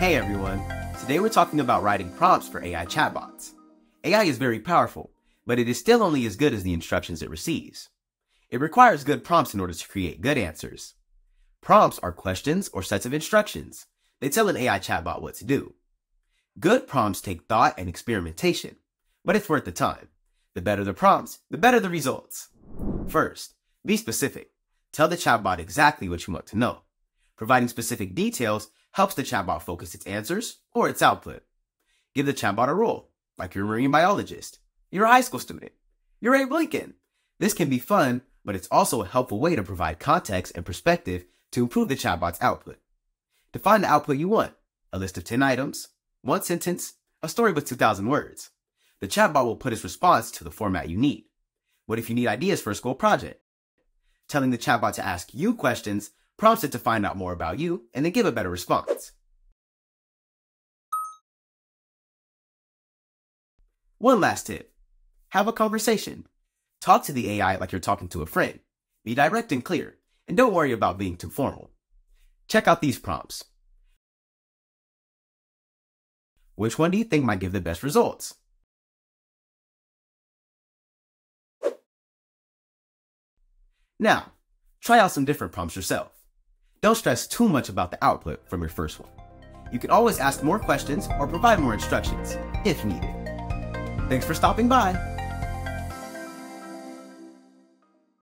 Hey everyone, today we're talking about writing prompts for AI chatbots. AI is very powerful, but it is still only as good as the instructions it receives. It requires good prompts in order to create good answers. Prompts are questions or sets of instructions. They tell an AI chatbot what to do. Good prompts take thought and experimentation, but it's worth the time. The better the prompts, the better the results. First, be specific. Tell the chatbot exactly what you want to know. Providing specific details helps the chatbot focus its answers or its output. Give the chatbot a role, like you're a marine biologist, you're a high school student, you're Abe Lincoln. This can be fun, but it's also a helpful way to provide context and perspective to improve the chatbot's output. Define the output you want, a list of 10 items, one sentence, a story with 2,000 words. The chatbot will put its response to the format you need. What if you need ideas for a school project? Telling the chatbot to ask you questions prompts it to find out more about you and then give a better response. One last tip. Have a conversation. Talk to the AI like you're talking to a friend. Be direct and clear, and don't worry about being too formal. Check out these prompts. Which one do you think might give the best results? Now, try out some different prompts yourself. Don't stress too much about the output from your first one. You can always ask more questions or provide more instructions, if needed. Thanks for stopping by.